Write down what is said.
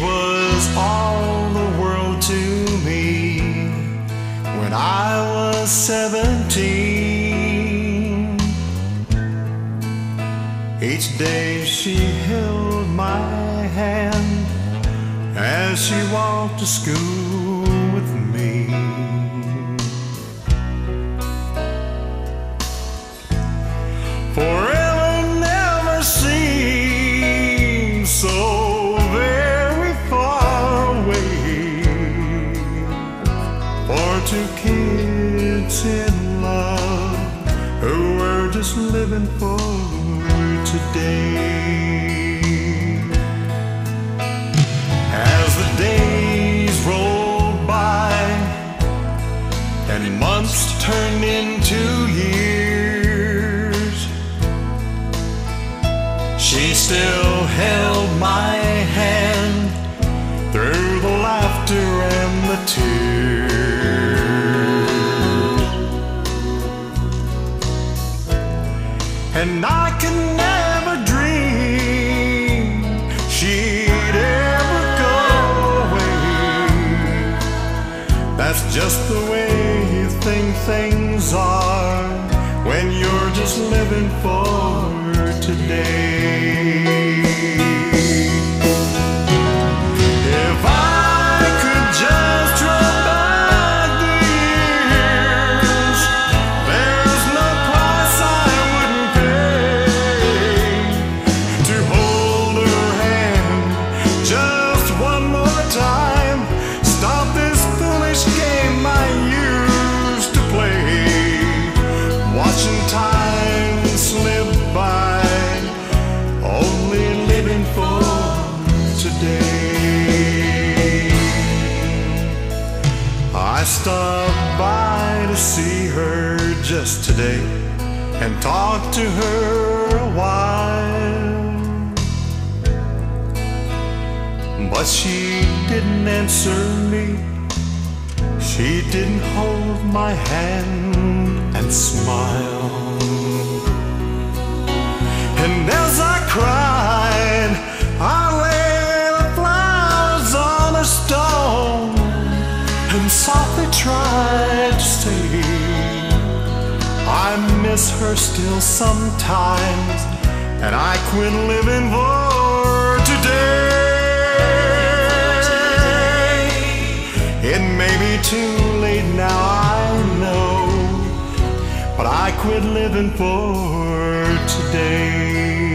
was all the world to me when I was 17. Each day she held my hand as she walked to school with me. Forever never seems so very far away for two kids in love who were just living for today. As the days rolled by and months turned into years, she still held my hand through the laughter and the tears. And I could never dream she'd ever go away. That's just the way you think things are when you're just living for today. If I could just run back the years, there's no price I wouldn't pay to hold her hand just one more time. Stop this foolish game I used to play, watching time slip by, only living for today. I stopped by to see her just today and talk to her a while, but she didn't answer me. She didn't hold my hand and smile. And as I cried, I laid the flowers on a stone and softly tried to say I miss her still sometimes, and I quit living for today. It may be too late now, I know, but I quit living for today.